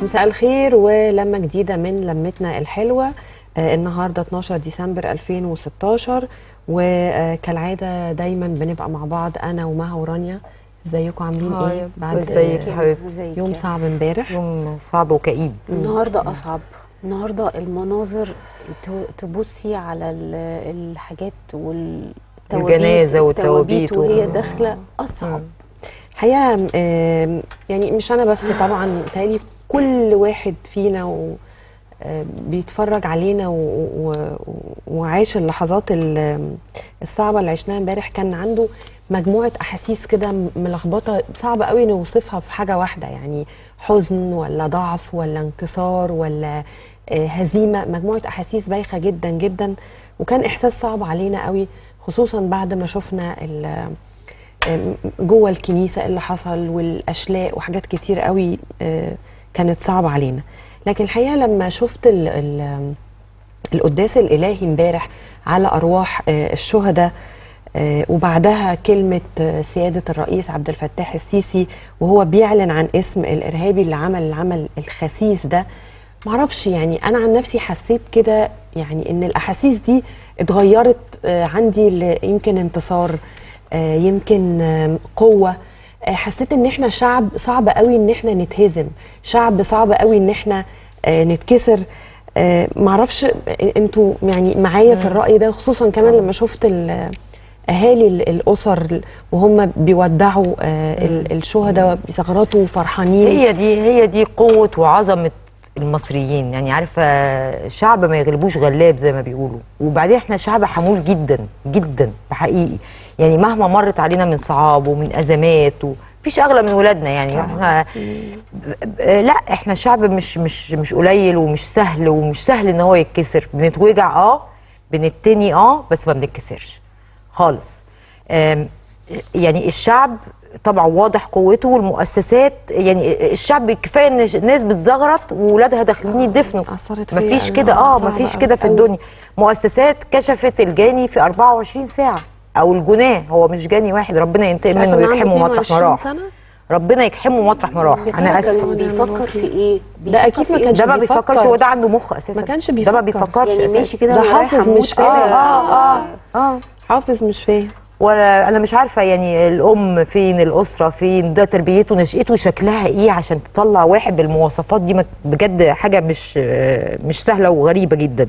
مساء الخير ولمة جديدة من لمتنا الحلوة. النهاردة 12 ديسمبر 2016 وكالعادة دايما بنبقى مع بعض أنا ومها ورانيا. ازيكم عاملين ايه بعد ازيك يا حبيبتي؟ يوم صعب امبارح؟ يوم صعب وكئيب. النهارده اصعب. النهارده المناظر تبصي على الحاجات الجنازة والتوابيت وهي داخله اصعب. الحقيقه يعني مش انا بس، طبعا تالي كل واحد فينا بيتفرج علينا وعايش اللحظات الصعبه اللي عشناها امبارح كان عنده مجموعه احاسيس كده ملخبطه، صعب قوي نوصفها في حاجه واحده، يعني حزن ولا ضعف ولا انكسار ولا هزيمه، مجموعه احاسيس بايخه جدا جدا، وكان احساس صعب علينا قوي، خصوصا بعد ما شفنا جوه الكنيسه اللي حصل والاشلاء وحاجات كتير قوي كانت صعبه علينا. لكن الحقيقه لما شفت القداس الالهي امبارح على ارواح الشهداء، وبعدها كلمه سياده الرئيس عبد الفتاح السيسي وهو بيعلن عن اسم الارهابي اللي عمل العمل الخسيس ده، معرفش، يعني انا عن نفسي حسيت كده، يعني ان الاحاسيس دي اتغيرت عندي، يمكن انتصار، يمكن قوه. حسيت ان احنا شعب صعب قوي ان احنا نتهزم، شعب صعب قوي ان احنا نتكسر. معرفش انتوا يعني معايا في الرأي ده، خصوصا كمان لما شفت اهالي الاسر وهم بيودعوا الشهداء بيزغرطوا فرحانين. هي دي قوة وعظمة المصريين، يعني عارفة شعب ما يغلبوش غلاب زي ما بيقولوا. وبعدين احنا شعب حمول جدا جدا بحقيقي، يعني مهما مرت علينا من صعاب ومن ازمات مفيش اغلى من ولادنا، يعني احنا لا، احنا شعب مش قليل ومش سهل ان هو يتكسر. بنتوجع بنتني بس ما بنتكسرش خالص. يعني الشعب طبعا واضح قوته، والمؤسسات، يعني الشعب كفايه ان الناس بتزغرط وولادها داخلين يدفنوا، مفيش كده مفيش كده في الدنيا. مؤسسات كشفت الجاني في 24 ساعه، او الجناه، هو مش جاني واحد، ربنا ينتقم منه ويكحمه مطرح ما راح، ربنا يكحمه مطرح ما راح. انا اسفه. بيفكر في ايه؟ ده اكيد ما كانش، ده ما بيفكرش، هو ده عنده مخ اساسا، ما كانش بيفكر، ده ما بيفكرش يعني اساسا. ماشي كده، ده حافظ مش فاهم. حافظ مش فاهم، ولا انا مش عارفه يعني الام فين، الاسره فين، ده تربيته نشأته شكلها ايه عشان تطلع واحد بالمواصفات دي؟ بجد حاجه مش سهله وغريبه جدا.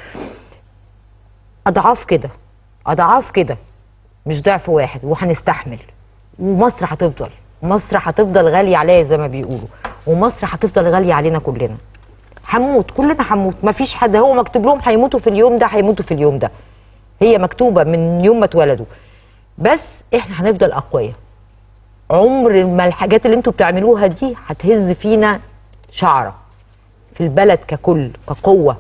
اضعاف كده مش ضعف واحد، وهنستحمل. ومصر هتفضل غاليه عليا زي ما بيقولوا، ومصر هتفضل غاليه علينا كلنا. هنموت كلنا، هنموت، مفيش حد هو مكتوب لهم هيموتوا في اليوم ده، هيموتوا في اليوم ده، هي مكتوبه من يوم ما اتولدوا. بس احنا هنفضل اقوياء. عمر ما الحاجات اللي انتوا بتعملوها دي هتهز فينا شعره في البلد ككل كقوه.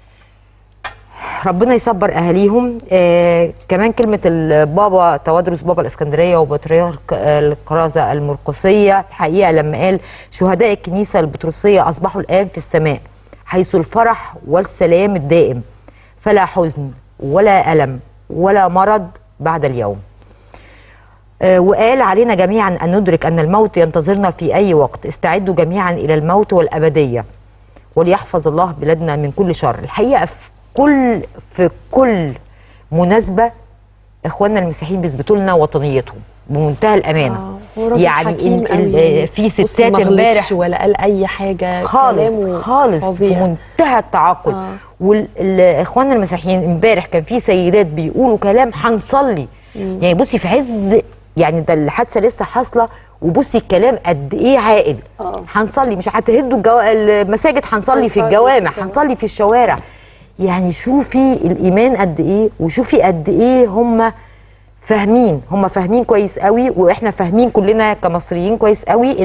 ربنا يصبر اهاليهم. كمان كلمه البابا توادرس بابا الاسكندريه وبطريرك الكرازه المرقسيه، الحقيقه لما قال شهداء الكنيسه البطرسيه اصبحوا الان في السماء حيث الفرح والسلام الدائم، فلا حزن ولا الم ولا مرض بعد اليوم. وقال علينا جميعا أن ندرك أن الموت ينتظرنا في أي وقت، استعدوا جميعا إلى الموت والأبدية، وليحفظ الله بلادنا من كل شر. الحقيقة في كل مناسبة إخواننا المسيحيين بيثبتوا لنا وطنيتهم بمنتهى الأمانة. يعني في ستات امبارح ولا قال أي حاجة خالص في منتهى التعاقل. والإخواننا المسيحيين امبارح كان في سيدات بيقولوا كلام هنصلي، يعني بصي في عز، يعني ده الحادثه لسه حاصله، وبصي الكلام قد ايه عاقل. هنصلي، مش هتهدوا المساجد، هنصلي في الجوامع، هنصلي في الشوارع. يعني شوفي الايمان قد ايه، وشوفي قد ايه هم فاهمين كويس قوي، واحنا فاهمين كلنا كمصريين كويس قوي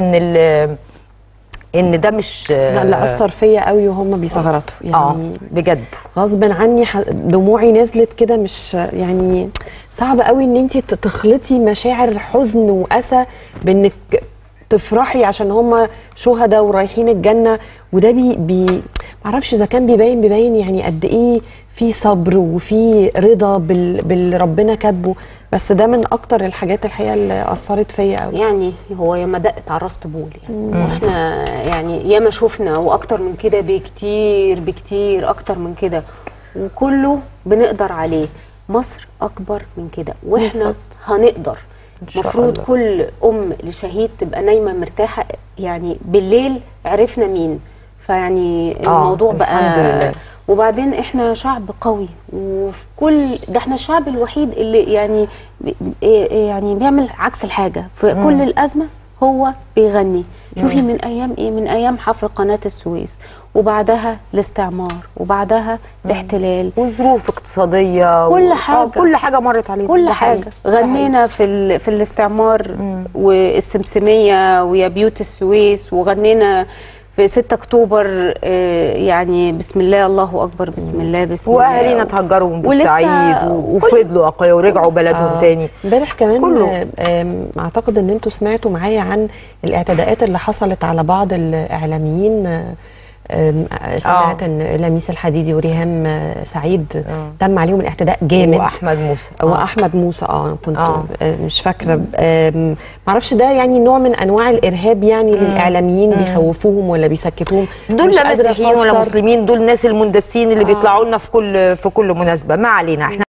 ان ده مش اللي اثر فيا قوي وهم بيزغرطوا، يعني بجد غصب عني دموعي نزلت كده، مش يعني صعب قوي ان انت تخلطي مشاعر حزن واسى بانك تفرحي عشان هم شهداء ورايحين الجنه. وده معرفش اذا كان بيبين يعني قد ايه في صبر وفي رضا باللي ربنا كاتبه. بس ده من اكتر الحاجات الحقيقه اللي اثرت فيا قوي. يعني هو ياما دقت على راس طبول يعني، واحنا يعني ياما شفنا واكتر من كده بكتير بكتير اكتر من كده، وكله بنقدر عليه. مصر اكبر من كده واحنا هنقدر. المفروض كل لشهيد تبقى نايمه مرتاحه، يعني بالليل عرفنا مين. فيعني الموضوع بقى الحمد لله. وبعدين احنا شعب قوي، وفي كل ده احنا الشعب الوحيد اللي يعني بيعمل عكس الحاجه في كل الازمه. هو بيغني. شوفي من ايام ايه، من ايام حفر قناه السويس، وبعدها الاستعمار، وبعدها الاحتلال، وظروف اقتصاديه كل حاجه كل حاجه مرت علينا، كل حاجه. غنينا في الاستعمار والسمسميه ويا بيوت السويس، وغنينا في 6 اكتوبر يعني بسم الله الله اكبر بسم الله بسم الله. واهالينا اتهجروا من بورسعيد وفضلوا اقوياء ورجعوا بلدهم تاني. امبارح كمان اعتقد ان انتوا سمعتوا معايا عن الاعتداءات اللي حصلت على بعض الاعلاميين. سمعت ان لميس الحديدي وريهام سعيد تم عليهم الاعتداء جامد، واحمد موسى كنت مش فاكره. معرفش ده يعني نوع من انواع الارهاب يعني للاعلاميين، بيخوفوهم ولا بيسكتوهم؟ دول لا مسيحيين ولا مسلمين، دول ناس المندسين اللي بيطلعوا لنا في كل مناسبه. ما علينا احنا